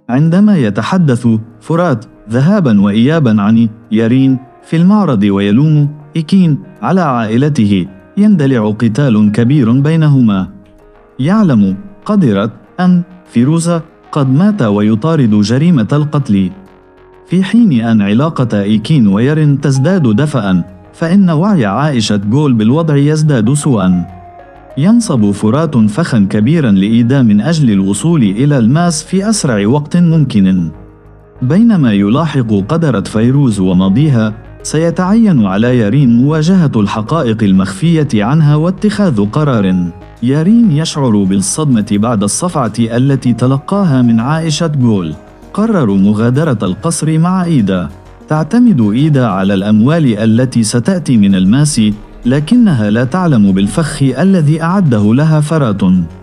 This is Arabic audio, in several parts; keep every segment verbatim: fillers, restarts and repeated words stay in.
عندما يتحدث فرات ذهابا وإيابا عن يارين في المعرض ويلوم إيكين على عائلته، يندلع قتال كبير بينهما. يعلم قدرت أن فيروزة قد مات ويطارد جريمة القتل، في حين أن علاقة إيكين ويارين تزداد دفئا، فإن وعي عائشة جول بالوضع يزداد سوءا. ينصب فرات فخا كبيرا لإيدا من أجل الوصول إلى الماس في أسرع وقت ممكن. بينما يلاحق قدرة فيروز وماضيها، سيتعين على يارين مواجهة الحقائق المخفية عنها واتخاذ قرار. يارين يشعر بالصدمة بعد الصفعة التي تلقاها من عائشة جول. قرر مغادرة القصر مع إيدا. تعتمد إيدا على الأموال التي ستأتي من الماس، لكنها لا تعلم بالفخ الذي أعده لها فرات.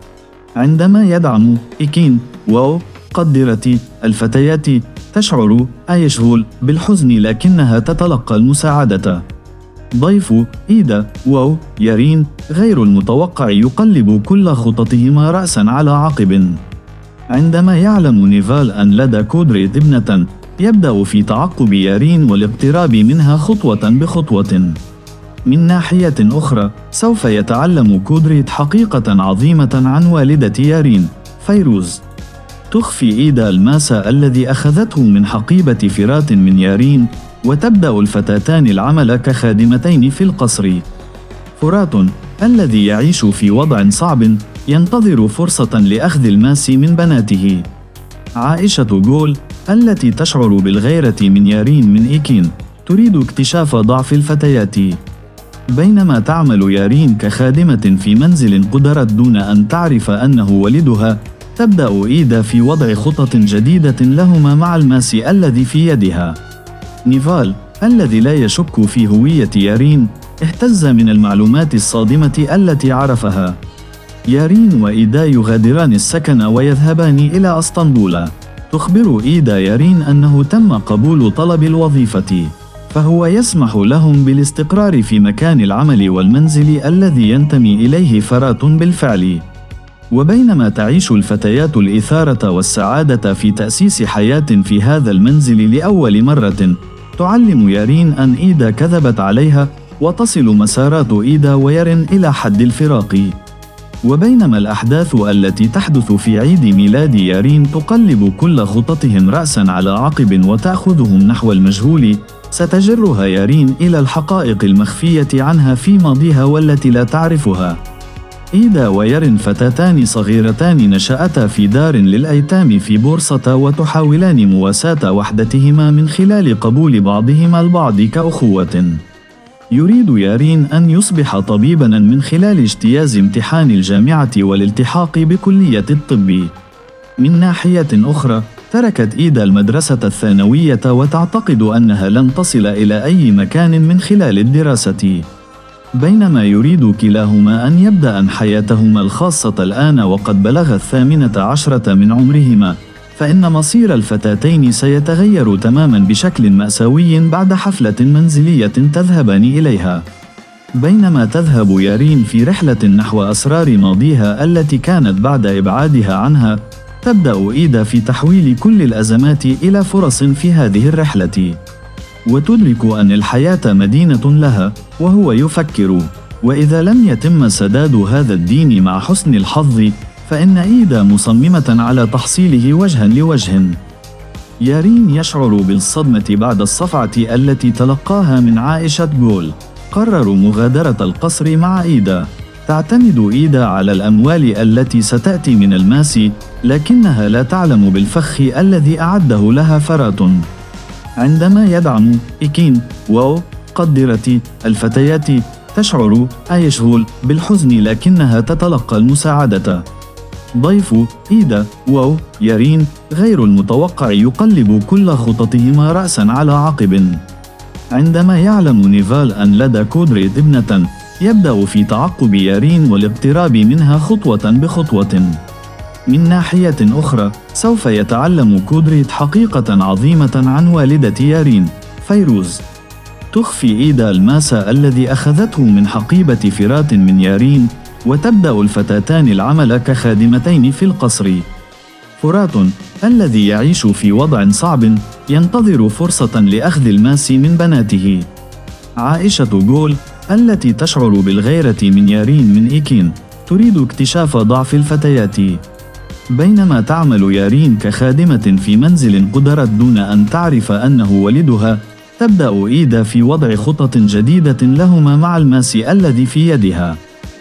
عندما يدعم إيكين واو قدرة الفتيات، تشعر أيشغول بالحزن، لكنها تتلقى المساعدة. ضيف إيدا واو يارين غير المتوقع يقلب كل خططهما رأسا على عقب. عندما يعلم نيفال أن لدى كودريد ابنة، يبدأ في تعقب يارين والاقتراب منها خطوة بخطوة. من ناحية أخرى، سوف يتعلم كودريد حقيقة عظيمة عن والدة يارين فيروز. تخفي إيدا الماس الذي أخذته من حقيبة فرات من يارين، وتبدأ الفتاتان العمل كخادمتين في القصر. فرات الذي يعيش في وضع صعب ينتظر فرصة لأخذ الماس من بناته. عائشة جول التي تشعر بالغيرة من يارين من إيكين، تريد اكتشاف ضعف الفتيات. بينما تعمل يارين كخادمة في منزل قدرت دون أن تعرف أنه والدها، تبدأ إيدا في وضع خطط جديدة لهما مع الماس الذي في يدها. نيفال الذي لا يشك في هوية يارين اهتز من المعلومات الصادمة التي عرفها. يارين وإيدا يغادران السكن ويذهبان إلى أسطنبول. تخبر إيدا يارين أنه تم قبول طلب الوظيفة، فهو يسمح لهم بالاستقرار في مكان العمل والمنزل الذي ينتمي إليه فرات بالفعل. وبينما تعيش الفتيات الإثارة والسعادة في تأسيس حياة في هذا المنزل لأول مرة، تعلم يارين أن إيدا كذبت عليها، وتصل مسارات إيدا ويارين إلى حد الفراق. وبينما الأحداث التي تحدث في عيد ميلاد يارين تقلب كل خططهم رأسا على عقب وتأخذهم نحو المجهول، ستجرها يارين إلى الحقائق المخفية عنها في ماضيها والتي لا تعرفها. إيدا ويارين فتاتان صغيرتان نشأتا في دار للأيتام في بورصة، وتحاولان مواساة وحدتهما من خلال قبول بعضهما البعض كأخوة. يريد يارين أن يصبح طبيباً من خلال اجتياز امتحان الجامعة والالتحاق بكلية الطب. من ناحية أخرى، تركت إيدا المدرسة الثانوية وتعتقد أنها لن تصل إلى أي مكان من خلال الدراسة. بينما يريد كلاهما أن يبدأ حياتهما الخاصة الآن وقد بلغ الثامنة عشرة من عمرهما، فإن مصير الفتاتين سيتغير تماما بشكل مأساوي بعد حفلة منزلية تذهبان إليها. بينما تذهب يارين في رحلة نحو أسرار ماضيها التي كانت بعد إبعادها عنها، تبدأ إيدا في تحويل كل الأزمات إلى فرص في هذه الرحلة. وتدرك أن الحياة مدينة لها، وهو يفكر: وإذا لم يتم سداد هذا الدين مع حسن الحظ، فإن إيدا مصممة على تحصيله وجها لوجه. يارين يشعر بالصدمة بعد الصفعة التي تلقاها من عائشة جول. قرروا مغادرة القصر مع إيدا. تعتمد إيدا على الأموال التي ستأتي من الماس، لكنها لا تعلم بالفخ الذي أعده لها فرات. عندما يدعم إيكين واو قدرة الفتيات، تشعر أيشغول بالحزن، لكنها تتلقى المساعدة. ضيف إيدا واو يارين غير المتوقع يقلب كل خططهما رأسا على عقب. عندما يعلم نيفال أن لدى كودريد ابنة، يبدأ في تعقب يارين والاقتراب منها خطوة بخطوة. من ناحية أخرى، سوف يتعلم كودريد حقيقة عظيمة عن والدة يارين فيروز. تخفي إيدا الماس الذي أخذته من حقيبة فرات من يارين، وتبدأ الفتاتان العمل كخادمتين في القصر. فرات الذي يعيش في وضع صعب ينتظر فرصة لأخذ الماس من بناته. عائشة جول التي تشعر بالغيرة من يارين من إيكين تريد اكتشاف ضعف الفتيات. بينما تعمل يارين كخادمة في منزل قدرت دون أن تعرف أنه والدها، تبدأ إيدا في وضع خطط جديدة لهما مع الماس الذي في يدها.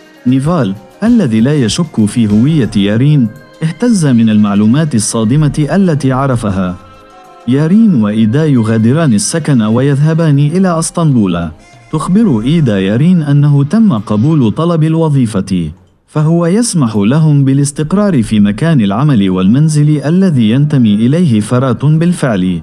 نيفال الذي لا يشك في هوية يارين اهتز من المعلومات الصادمة التي عرفها. يارين وإيدا يغادران السكن ويذهبان إلى أسطنبول. تخبر إيدا يارين أنه تم قبول طلب الوظيفة، فهو يسمح لهم بالاستقرار في مكان العمل والمنزل الذي ينتمي إليه فرات بالفعل.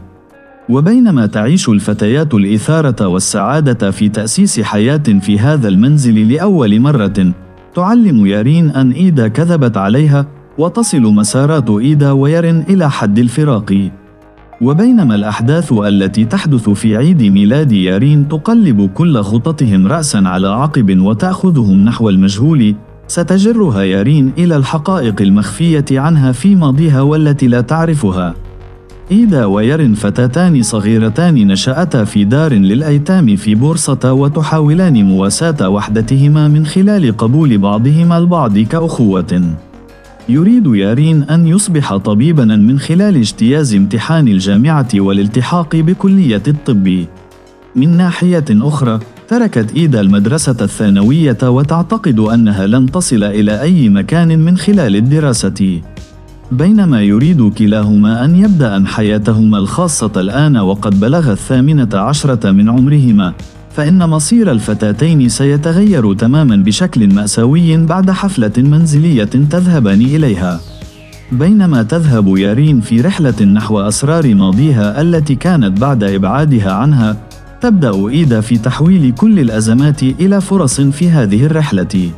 وبينما تعيش الفتيات الإثارة والسعادة في تأسيس حياة في هذا المنزل لأول مرة، تعلم يارين أن إيدا كذبت عليها، وتصل مسارات إيدا ويارين إلى حد الفراق. وبينما الأحداث التي تحدث في عيد ميلاد يارين تقلب كل خططهم رأساً على عقب وتأخذهم نحو المجهول، ستجرها يارين إلى الحقائق المخفية عنها في ماضيها والتي لا تعرفها. إيدا ويارين فتاتان صغيرتان نشأتا في دار للأيتام في بورصة، وتحاولان مواساة وحدتهما من خلال قبول بعضهما البعض كأخوة. يريد يارين أن يصبح طبيباً من خلال اجتياز امتحان الجامعة والالتحاق بكلية الطب. من ناحية أخرى، تركت إيدا المدرسة الثانوية وتعتقد أنها لن تصل إلى أي مكان من خلال الدراسة. بينما يريد كلاهما أن يبدأ حياتهما الخاصة الآن وقد بلغ الثامنة عشرة من عمرهما، فإن مصير الفتاتين سيتغير تماما بشكل مأساوي بعد حفلة منزلية تذهبان إليها. بينما تذهب يارين في رحلة نحو أسرار ماضيها التي كانت بعد إبعادها عنها، تبدأ إيدا في تحويل كل الأزمات إلى فرص في هذه الرحلة.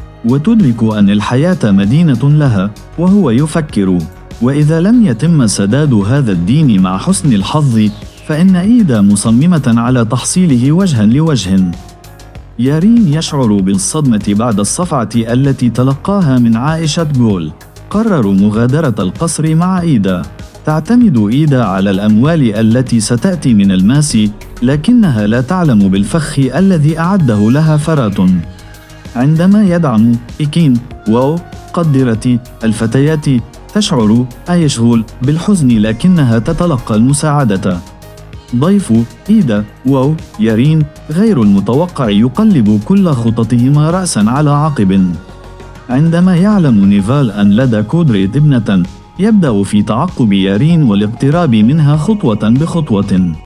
وتدرك أن الحياة مدينة لها، وهو يفكر: وإذا لم يتم سداد هذا الدين مع حسن الحظ، فإن إيدا مصممة على تحصيله وجها لوجه. يارين يشعر بالصدمة بعد الصفعة التي تلقاها من عائشة جول. قرروا مغادرة القصر مع إيدا. تعتمد إيدا على الأموال التي ستأتي من الماس، لكنها لا تعلم بالفخ الذي أعده لها فرات. عندما يدعم إيكين واو قدرت الفتيات، تشعر أيشغل بالحزن، لكنها تتلقى المساعدة. ضيف إيدا واو يارين غير المتوقع يقلب كل خططهما رأساً على عقب. عندما يعلم نيفال أن لدى كودريت ابنة، يبدأ في تعقب يارين والاقتراب منها خطوة بخطوة.